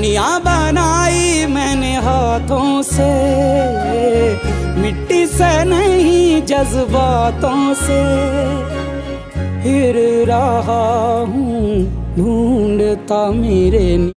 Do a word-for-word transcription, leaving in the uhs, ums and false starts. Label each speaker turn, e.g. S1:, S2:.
S1: दुनिया बनाई मैंने हाथों से, मिट्टी से नहीं जज्बातों से। फिर रहा हूँ ढूंढता मेरे